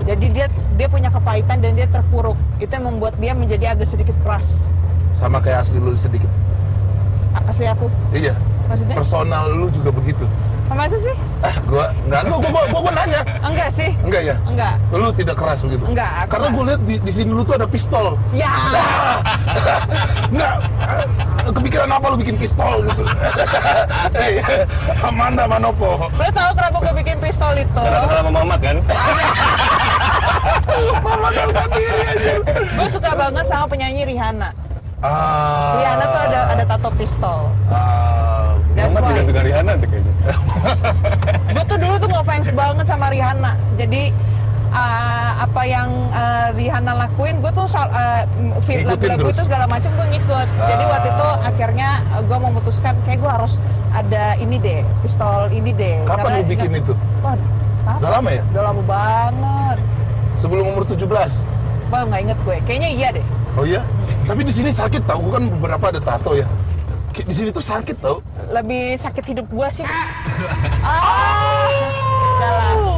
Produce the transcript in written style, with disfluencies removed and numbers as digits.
Jadi dia punya kepahitan dan dia terpuruk. Itu yang membuat dia menjadi agak sedikit keras. Sama kayak asli lu sedikit. Asli aku. Iya. Maksudnya? Personal lu juga begitu. Masa sih? Gua nanya. Enggak sih. Enggak ya? Enggak. Lu tidak keras begitu? Enggak. Karena gue lihat di sini lu tuh ada pistol. Ya. Enggak. Kepikiran apa lu bikin pistol gitu? Amanda Manopo. Lo tahu kenapa gue bikin pistol itu? Karena Mamat kan? Mama harga diri aja. Gue suka banget sama penyanyi Rihanna. Rihanna tuh ada tato pistol. That's Mamat why. juga suka Rihanna tuh kayaknya. Gue tuh dulu tuh ngefans banget sama Rihanna. Jadi apa yang Rihanna lakuin, gue tuh Ngikutin lagu-lagu terus. itu segala macam gue ngikut. Jadi waktu itu akhirnya gue memutuskan kayak gue harus ada ini deh, pistol ini deh. Kapan Karena lu bikin itu? Wah, kapan? Udah lama ya? Udah lama banget. Sebelum umur 17? Wah, nggak inget gue. Kayaknya iya deh. Oh iya? Tapi di sini sakit tau, gue kan beberapa ada tato ya. Di sini tuh sakit tau. Lebih sakit hidup gue sih. Udah lah.